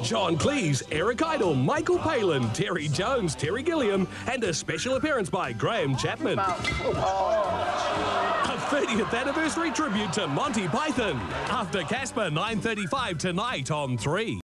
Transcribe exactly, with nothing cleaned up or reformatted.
John Cleese, Eric Idle, Michael Palin, Terry Jones, Terry Gilliam, and a special appearance by Graham Chapman. A thirtieth anniversary tribute to Monty Python. After Casper, nine thirty-five tonight on three.